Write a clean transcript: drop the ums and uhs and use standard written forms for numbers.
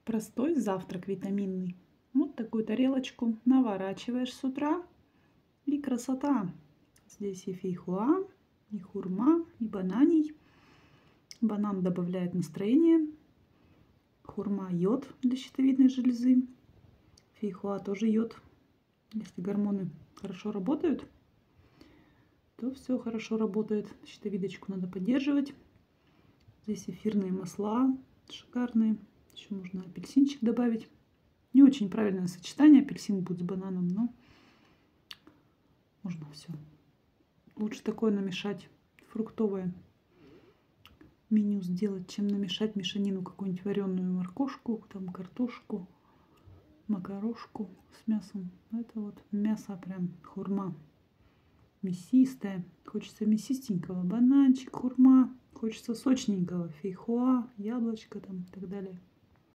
Простой завтрак витаминный. Вот такую тарелочку наворачиваешь с утра, и красота. Здесь и фейхоа, и хурма, и бананий. Банан добавляет настроение. Хурма йод для щитовидной железы. Фейхоа тоже йод. Если гормоны хорошо работают, то все хорошо работает. Щитовидочку надо поддерживать. Здесь эфирные масла шикарные. Еще можно апельсинчик добавить. Не очень правильное сочетание. Апельсин будет с бананом, но можно все. Лучше такое намешать фруктовое меню сделать, чем намешать мешанину какую-нибудь вареную моркошку, там картошку, макарошку с мясом. Это вот мясо прям хурма мясистое. Хочется мясистенького. Бананчик, хурма. Хочется сочненького. Фейхоа, яблочко там и так далее.